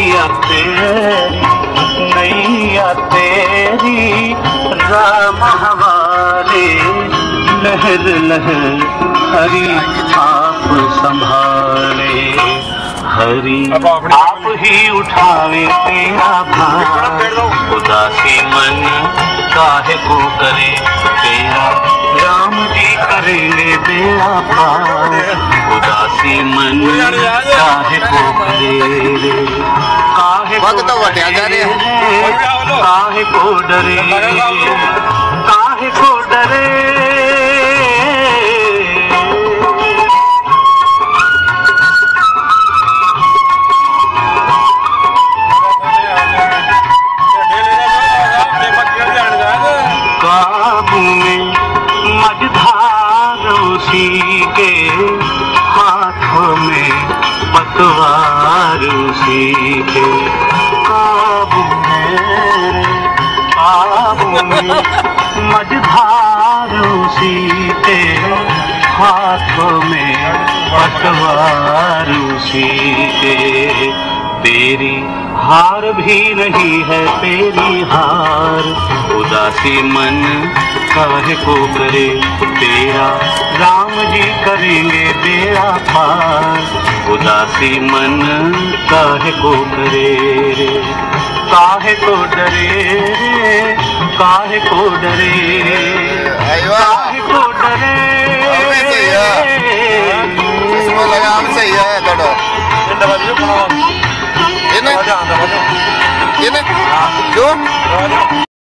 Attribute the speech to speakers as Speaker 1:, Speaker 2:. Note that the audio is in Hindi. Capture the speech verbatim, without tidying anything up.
Speaker 1: नैया तेरी नैया तेरी राम हमारे लहर लहर हरि आप संभाले हरि आप ही उठावे तेरा भार उदासी मन काहे को करे तेरा राम जी करेंगे बेड़ा पार उदासी मन काहे को करे काहे को डरे काहे को डरे काहे को डरे काबू में मझधारों सी के हाथों में पतवार सी के काबू में काबू में मझधारों सी के हाथों में पतवार सी के तेरी हार भी नहीं है तेरी हार उदासी मन काहे को करे तेरा राम जी करेंगे बेड़ा पार उदासी मन काहे को करे काहे को डरे काहे को डरे काहे को डरे
Speaker 2: इसमें लगाम सही है थोड़ा ये ना ये ना क्यों